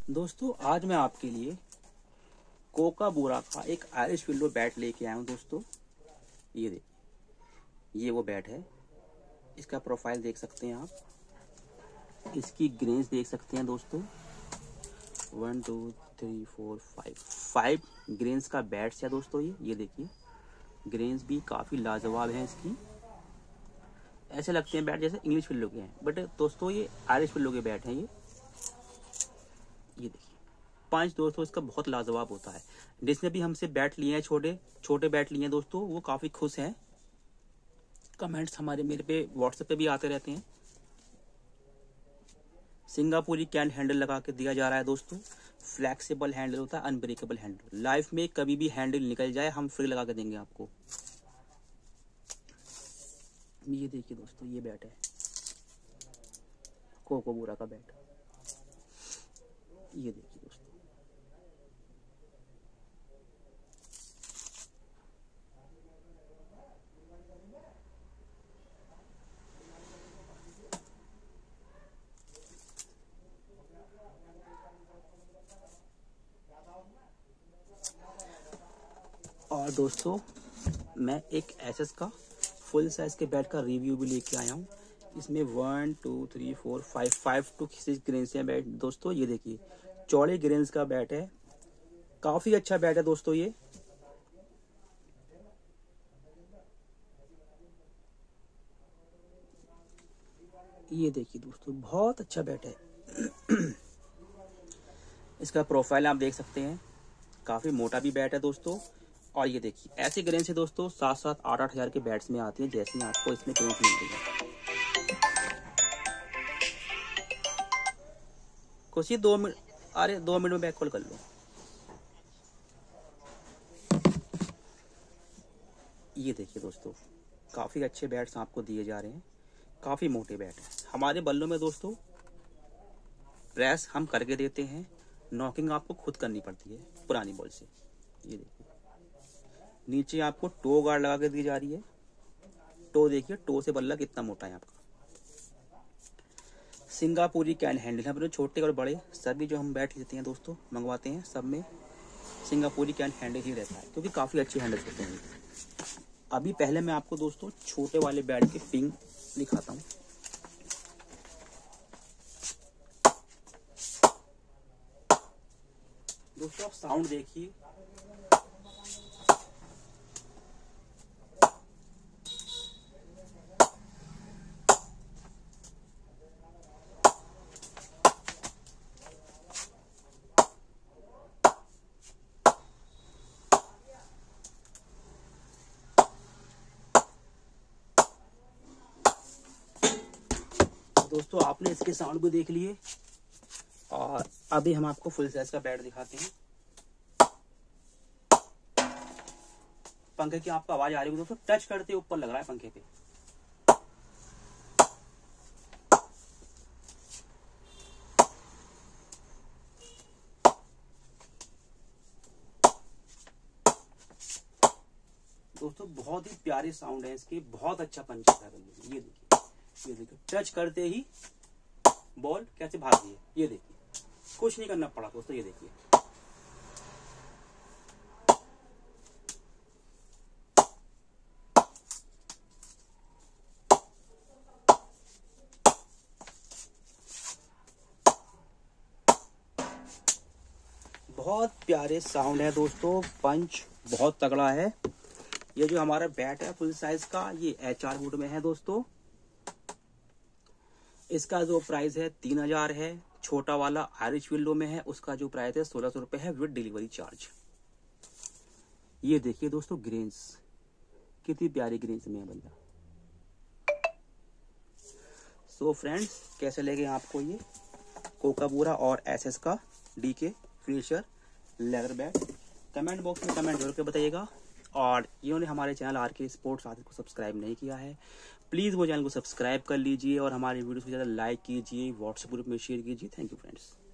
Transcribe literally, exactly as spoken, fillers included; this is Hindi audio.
दोस्तों आज मैं आपके लिए कोकाबूरा का एक आयरिश पिल्लो बैट लेके आया हूँ दोस्तों। ये देखिए, ये वो बैट है। इसका प्रोफाइल देख सकते हैं आप, इसकी ग्रेन्स देख सकते हैं दोस्तों। One two three four five five grains का बैट्स है दोस्तों। ये ये देखिए, ग्रेन्स भी काफ़ी लाजवाब हैं इसकी। ऐसे लगते हैं बैट जैसे इंग्लिश पिल्लो के हैं, बट दोस्तों ये आयरिश पिल्लो के बैट हैं। ये ये देखिए, पंच दोस्तों इसका बहुत लाजवाब होता है। जिसने भी हमसे बैट लिए हैं, छोटे छोटे बैट लिए हैं दोस्तों, वो काफ़ी खुश हैं। कमेंट्स हमारे मेरे पे व्हाट्सएप पे भी आते रहते हैं। सिंगापुरी कैन हैंडल लगा के दिया जा रहा है दोस्तों। फ्लैक्सिबल हैंडल होता है, अनब्रेकेबल हैंडल। लाइफ में कभी भी हैंडल निकल जाए हम फ्री लगा के देंगे आपको। ये देखिए दोस्तों, ये बैट है कोकाबूरा का बैट। ये देखिए दोस्तों, और दोस्तों मैं एक एसएस का फुल साइज के बैट का रिव्यू भी लेके आया हूँ। इसमें one two three four five five two six grains हैं बैट दोस्तों। ये देखिए, चौड़े ग्रेन्स का बैट है, काफी अच्छा बैट है दोस्तों। ये ये देखिए दोस्तों, बहुत अच्छा बैट है। इसका प्रोफाइल आप देख सकते हैं, काफी मोटा भी बैट है दोस्तों। और ये देखिए, ऐसी ग्रेन से दोस्तों सात सात आठ आठ हजार के बैट्स में आती है, जैसे आपको इसमें ग्रेन मिल रही है। कुछ ही दो मिनट, अरे दो मिनट में बैक कॉल कर लो। ये देखिए दोस्तों, काफी अच्छे बैट्स आपको दिए जा रहे हैं, काफी मोटे बैट हैं। हमारे बल्लों में दोस्तों प्रेस हम करके देते हैं, नॉकिंग आपको खुद करनी पड़ती है पुरानी बॉल से। ये देखिए, नीचे आपको टो गार्ड लगा के दी जा रही है। टो देखिए, टो से बल्ला कितना मोटा है आपका। सिंगापुरी कैन हैंडल, हम लोग छोटे और बड़े सभी जो हम बैट लेते हैं दोस्तों, मंगवाते हैं, सब में सिंगापुरी कैन हैंडल ही रहता है, क्योंकि काफी अच्छे हैंडल्स होते हैं। अभी पहले मैं आपको दोस्तों छोटे वाले बैट के पिंग दिखाता हूँ। दोस्तों आप साउंड देखिए, दोस्तों आपने इसके साउंड को देख लिए, और अभी हम आपको फुल साइज का बैट दिखाते हैं। पंखे की आपको आवाज आ रही है दोस्तों, टच करते ऊपर लग रहा है पंखे पे। दोस्तों बहुत ही प्यारे साउंड है इसके, बहुत अच्छा पंच है। ये देखिए, ये देखिए, टच करते ही बॉल कैसे भाग रही है। ये देखिए, कुछ नहीं करना पड़ा दोस्तों। ये देखिए, बहुत प्यारे साउंड है दोस्तों, पंच बहुत तगड़ा है। ये जो हमारा बैट है फुल साइज का, ये एच आर वुड में है दोस्तों। इसका जो प्राइस है तीन हजार है। छोटा वाला आयरिश पिल्लो में है, उसका जो प्राइस है सोलह सौ रुपए है विद डिलीवरी चार्ज। ये देखिए दोस्तों, ग्रेन्स कितनी प्यारी ग्रेन्स में है भैया। सो फ्रेंड्स, कैसे लगे आपको ये कोकाबूरा और एसएस का DK finisher leather bat? Comment box में कमेंट जरूर के बताइएगा। और इन्होंने हमारे चैनल आर के स्पोर्ट्स आदि को सब्सक्राइब नहीं किया है, प्लीज़ वो चैनल को सब्सक्राइब कर लीजिए और हमारे वीडियो को ज़्यादा लाइक कीजिए, व्हाट्सएप ग्रुप में शेयर कीजिए। Thank you friends.